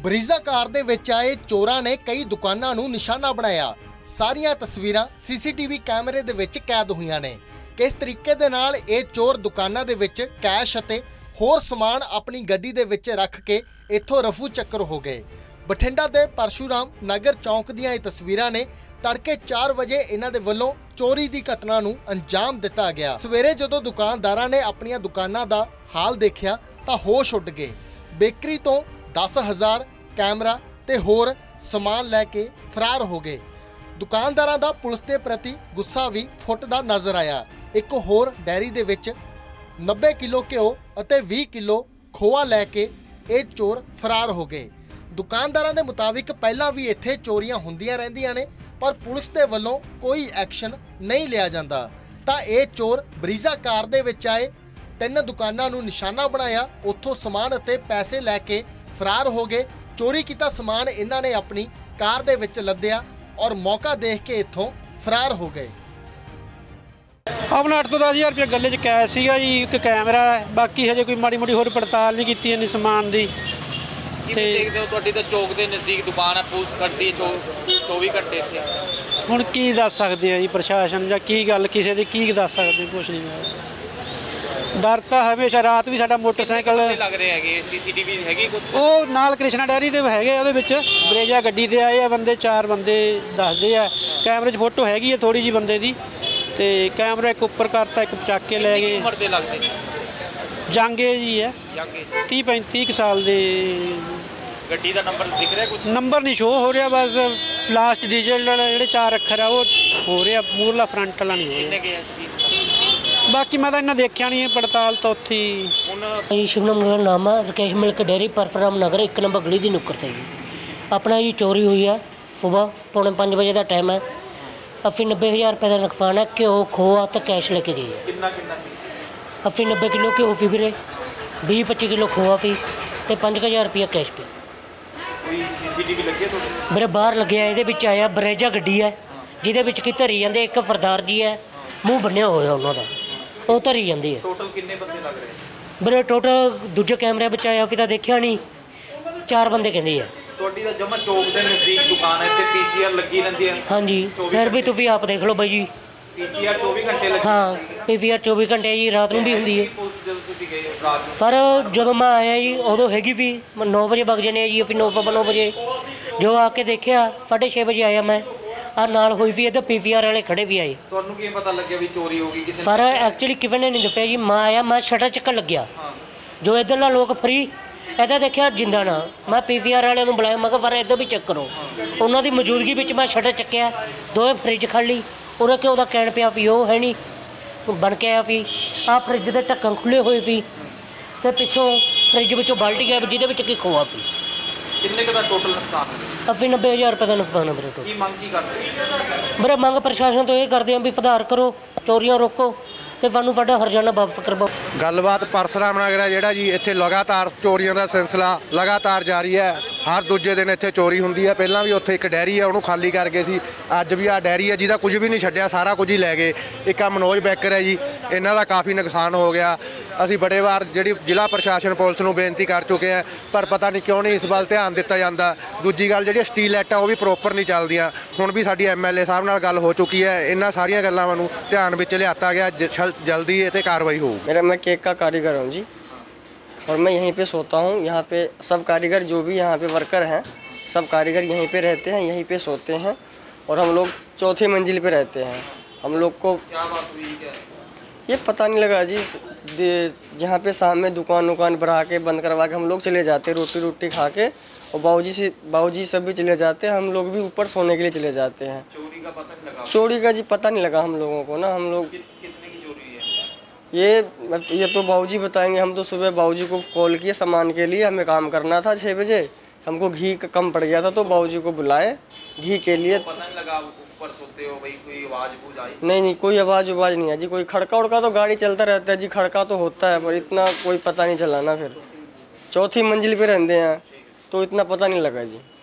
ਬਰੀਜ਼ਾ ਕਾਰ ਦੇ ਵਿੱਚ ਆਏ ਚੋਰਾਂ ਨੇ ਕਈ ਦੁਕਾਨਾਂ ਨੂੰ ਨਿਸ਼ਾਨਾ ਬਣਾਇਆ। ਸਾਰੀਆਂ ਤਸਵੀਰਾਂ ਸੀਸੀਟੀਵੀ ਕੈਮਰੇ ਦੇ ਵਿੱਚ ਕੈਦ ਹੋਈਆਂ ਨੇ। ਕਿਸ ਤਰੀਕੇ ਦੇ ਨਾਲ ਇਹ ਚੋਰ ਦੁਕਾਨਾਂ ਦੇ ਵਿੱਚ ਕੈਸ਼ ਅਤੇ ਹੋਰ ਸਮਾਨ ਆਪਣੀ ਗੱਡੀ ਦੇ ਵਿੱਚ ਰੱਖ ਕੇ ਇੱਥੋਂ ਰਫੂ ਚੱਕਰ ਹੋ ਗਏ। ਬਠਿੰਡਾ ਦੇ ਪਰਸ਼ੂਰਾਮ ਨਗਰ ਚੌਂਕ ਦੀਆਂ ਇਹ ਤਸਵੀਰਾਂ ਨੇ। ਤੜਕੇ 4 ਵਜੇ ਇਹਨਾਂ ਦੇ ਵੱਲੋਂ ਚੋਰੀ ਦੀ ਘਟਨਾ ਨੂੰ ਅੰਜਾਮ ਦਿੱਤਾ ਗਿਆ। ਸਵੇਰੇ ਜਦੋਂ ਦੁਕਾਨਦਾਰਾਂ ਨੇ ਆਪਣੀਆਂ ਦੁਕਾਨਾਂ ਦਾ ਹਾਲ ਦੇਖਿਆ ਤਾਂ ਹੋਸ਼ ਉੱਡ ਗਏ। ਬੇਕਰੀ ਤੋਂ 10,000 कैमरा ते होर समान लैके फरार हो गए। दुकानदारां दा पुलिस के प्रति गुस्सा भी फुटदा नज़र आया। एक होर डेयरी दे विच 90 किलो घिओ अते 20 किलो खोआ लैके ये चोर फरार हो गए। दुकानदारां दे मुताबिक पहलां भी इत्थे चोरियां हुंदियां रहिंदियां ने पर पुलिस दे वल्लों कोई एक्शन नहीं लिया जांदा। तां ये चोर बरीज़ा कार दे विच आए, 3 दुकानां नूं निशाना बनाया, उत्थों समान अते पैसे लैके फरार हो गए। चोरी किया समान इन्हां ने अपनी कार दे विच लद्दिया और मौका देख के इत्थों फरार हो गए। अपना 8 ਤੋਂ 10,000 रुपया गले च कैश सीगा जी, एक कैमरा है, बाकी हजे कोई माड़ी मोटी होर पड़ताल नहीं की इन्नी समान दी। देखते हो तुहाडी तां चौक के नज़दीक दुकान है, पुलिस खड़दी है 24 घंटे इत्थे। हुण की दस सकदे आ जी प्रशासन जां की गल किसी दी की दस सकदे, कुछ नहीं। डर तो हमेशा रात भी साडा मोटरसाइकिल लग रहे हैं सीसीटीवी हैगी वो नाल कृष्णा डेयरी दे हैगे, ਉਹਦੇ ਵਿੱਚ ਬਰੇਜਾ ਗੱਡੀ ਤੇ ਆਏ ਆ ਬੰਦੇ, 4 ਬੰਦੇ ਦੱਸਦੇ ਆ। ਕੈਮਰੇ 'ਚ ਫੋਟੋ ਹੈਗੀ ਹੈ ਥੋੜੀ ਜੀ ਬੰਦੇ ਦੀ, ਤੇ ਕੈਮਰਾ ਇੱਕ ਉੱਪਰ ਕਰਤਾ, ਇੱਕ ਚੱਕ ਕੇ ਲੈ ਗਏ। ਉਮਰ ਦੇ ਲੱਗਦੇ ਨੇ ਜਾਂਗੇ ਜੀ ਹੈ, 30-35 ਸਾਲ ਦੇ। ਗੱਡੀ ਦਾ ਨੰਬਰ ਦਿਖ ਰਿਹਾ? ਕੁਝ ਨੰਬਰ ਨਹੀਂ ਸ਼ੋ ਹੋ ਰਿਹਾ, ਬਸ ਲਾਸਟ ਡੀਜ਼ਲ ਵਾਲੇ ਜਿਹੜੇ 4 ਅੱਖਰ ਆ ਉਹ ਹੋ ਰਿਹਾ, ਮੂਰਲਾ ਫਰੰਟ ਵਾਲਾ ਨਹੀਂ ਹੋ ਰਿਹਾ। बाकी मैं तो इन्हें देखा नहीं है, पड़ताल तो उत्थे जी। शिवनम मेरा नाम है, रकेश मिल्क डेयरी परफराम नगर 1 नंबर गली की नुक्कड़ से जी। अपना जी चोरी हुई है सुबह 4:45 बजे का टाइम है। 80-90 हज़ार रुपये का नुकसान है। घ्यो खोआ तो कैश लेके गई है। 80-90 किलो घ्यो फी भी 20-25 किलो खोआ फी तो 5,000 रुपया कैश पे। मेरे बाहर लगे ये आया बरेजा गड्डी है जिहदे कि धरी जाते, एक फरदार जी है मूँह बन्निया होया उन्होंने, वो धरी जाती है। टोटल कितने बंदे लग रहे हैं? मेरे टोटल दूजे कैमरे में आया फिर देखा नहीं, 4 बंदे कहते हैं। ਤੁਹਾਡੀ ਤਾਂ ਜਮਾ ਚੌਕ ਦੇ ਨਜ਼ਦੀਕ ਦੁਕਾਨ ਹੈ ਤੇ ਪੀਸੀਆਰ ਲੱਗੀ ਰਹਿੰਦੀ ਹੈ? हाँ जी, फिर भी तुम आप देख लो भाई जी। पीसीआर 24 घंटे ਲੱਗੀ? हाँ, पीसीआर 24 घंटे जी, रात में भी होंगी है। ਪੁਲਿਸ ਜਦੋਂ ਤੁਸੀਂ ਗਏ ਰਾਤ ਨੂੰ? पर जो मैं आया जी उदों हैगी भी 9 बजे वग जाने जी, फिर 9:15 बजे जो आके देखा 6:30 बजे आया मैं। ਆ ਨਾਲ ਹੋਈ ਵੀ ਇਹਦੇ ਪੀਵੀਆਰ ਵਾਲੇ ਖੜੇ ਵੀ ਆਏ। ਤੁਹਾਨੂੰ ਕੀ ਪਤਾ ਲੱਗਿਆ ਵੀ ਚੋਰੀ ਹੋ ਗਈ ਕਿਸੇ ਨੇ? ਪਰ ਐਕਚੁਅਲੀ ਕਿਵੇਂ ਨੇ ਨਹੀਂ ਦੱਸਿਆ ਜੀ। ਮੈਂ ਆਇਆ, ਮੈਂ ਸ਼ਟਰ ਚੱਕਣ ਲੱਗਿਆ, ਜੋ ਇੱਧਰ ਨਾਲ ਲੋਕ ਫਰੀ ਇਹਦਾ ਦੇਖਿਆ ਜਿੰਦਾ ਨਾ, ਮੈਂ ਪੀਵੀਆਰ ਵਾਲਿਆਂ ਨੂੰ ਬੁਲਾਇਆ, ਮੈਂ ਕਿਹਾ ਪਰ ਇੱਧਰ ਵੀ ਚੈੱਕ ਕਰੋ। ਉਹਨਾਂ ਦੀ ਮੌਜੂਦਗੀ ਵਿੱਚ ਮੈਂ ਸ਼ਟਰ ਚੱਕਿਆ, ਦੋਵੇਂ ਫਰਿੱਜ ਖੜ ਲਈ। ਉਹਦਾ ਕਿ ਉਹਦਾ ਕਹਿਣ ਪਿਆ ਵੀ ਉਹ ਹੈ ਨਹੀਂ ਬਣ ਕੇ ਆਇਆ ਵੀ। ਆਹ ਫਰਿੱਜ ਦੇ ਢੱਕਣ ਖੁੱਲ੍ਹੇ ਹੋਏ ਸੀ ਅਤੇ ਪਿੱਛੋਂ ਫਰਿੱਜ ਵਿੱਚੋਂ ਬਾਲਟੀ ਗਿਆ ਜਿਹਦੇ ਵਿੱਚ ਕੀ ਖੋਆ ਸੀ। ਕਿੰਨੇ ਕੁ ਦਾ ਟੋਟਲ ਨੁਕਸਾਨ ਹੈ? 80-90 ਹਜ਼ਾਰ ਰੁਪਏ ਦਾ ਨੁਕਸਾਨ ਹੈ ਮੇਰੇ ਕੋਲ। ਕੀ ਮੰਗ ਕੀ ਕਰਦੇ? ਮੇਰਾ ਮੰਗ ਪ੍ਰਸ਼ਾਸਨ ਤੋਂ ਇਹ ਕਰਦੇ ਹਾਂ ਵੀ ਸੁਧਾਰ ਕਰੋ, ਚੋਰੀਆਂ ਰੋਕੋ ਤੇ ਸਾਨੂੰ ਸਾਡਾ ਹਰਜਾਨਾ ਵਾਪਸ ਕਰਵਾਓ। ਗੱਲਬਾਤ ਪਰਸਰਾਮ ਨਗਰ ਹੈ ਜਿਹੜਾ ਜੀ, ਇੱਥੇ ਲਗਾਤਾਰ ਚੋਰੀਆਂ ਦਾ ਸਿਲਸਿਲਾ ਲਗਾਤਾਰ ਜਾਰੀ ਹੈ। ਹਰ ਦੂਜੇ ਦਿਨ ਇੱਥੇ ਚੋਰੀ ਹੁੰਦੀ ਹੈ। ਪਹਿਲਾਂ ਵੀ ਉੱਥੇ ਇੱਕ ਡੈਰੀ ਹੈ, ਉਹਨੂੰ ਖਾਲੀ ਕਰ ਗਏ ਸੀ। ਅੱਜ ਵੀ ਆਹ ਡੈਰੀ ਹੈ ਜਿਹਦਾ ਕੁਝ ਵੀ ਨਹੀਂ ਛੱਡਿਆ, ਸਾਰਾ ਕੁਝ ਹੀ ਲੈ ਗਏ। ਇੱਕ ਆ ਮਨੋਜ ਬੈਕਰ ਹੈ ਜੀ, ਇਹਨਾਂ ਦਾ ਕਾਫੀ ਨੁਕਸਾਨ ਹੋ ਗਿਆ। ਅਸੀਂ ਬੜੇ ਵਾਰ ਜਿਹੜੀ ਜ਼ਿਲ੍ਹਾ ਪ੍ਰਸ਼ਾਸਨ ਪੁਲਿਸ ਨੂੰ ਬੇਨਤੀ ਕਰ ਚੁੱਕੇ ਹਾਂ, ਪਰ ਪਤਾ ਨਹੀਂ ਕਿਉਂ ਨਹੀਂ ਇਸ ਵੱਲ ਧਿਆਨ ਦਿੱਤਾ ਜਾਂਦਾ। ਦੂਜੀ ਗੱਲ ਜਿਹੜੀ ਸਟੀਲ ਲਾਈਟਾਂ ਉਹ ਵੀ ਪ੍ਰੋਪਰ ਨਹੀਂ ਚੱਲਦੀਆਂ। ਹੁਣ ਵੀ ਸਾਡੀ ਐਮਐਲਏ ਸਾਹਿਬ ਨਾਲ ਗੱਲ ਹੋ ਚੁੱਕੀ ਹੈ, ਇਹਨਾਂ ਸਾਰੀਆਂ ਗੱਲਾਂ ਨੂੰ ਧਿਆਨ ਵਿੱਚ ਲਿਆਤਾ ਗਿਆ, ਜਲਦੀ ਇਹ 'ਤੇ ਕਾਰਵਾਈ ਹੋਊ। मैं केक का कारीगर हूँ जी, और मैं यहीं पे सोता हूँ। यहाँ पे सब कारीगर जो भी यहाँ पे वर्कर हैं, सब कारीगर यहीं पे रहते हैं, यहीं पे सोते हैं, और हम लोग 4थी मंजिल पे रहते हैं। हम लोग को क्या बात हुई क्या? ये पता नहीं लगा जी। जहाँ पे शाम में दुकान बढ़ा के बंद करवा के हम लोग चले जाते, रोटी खा के, और बाबूजी सब भी चले जाते हैं। हम लोग भी ऊपर सोने के लिए चले जाते हैं। चोरी का पता नहीं लगा? चोरी का जी पता नहीं लगा हम लोगों को ना। हम लोग कितने की चोरी है ये तो बाबूजी बताएंगे। हम तो सुबह बाबूजी को कॉल किए सामान के लिए, हमें काम करना था 6 बजे। हमको घी कम पड़ गया था तो बाबूजी को बुलाए घी के लिए। पता नहीं लगा ऊपर सोते हो भाई, कोई आवाज़ आई? नहीं, कोई आवाज़ नहीं है जी। कोई खड़का उड़का तो गाड़ी चलता रहता है जी, खड़का तो होता है, पर इतना कोई पता नहीं चला ना। फिर 4थी मंजिल पे रहते हैं तो इतना पता नहीं लगा जी।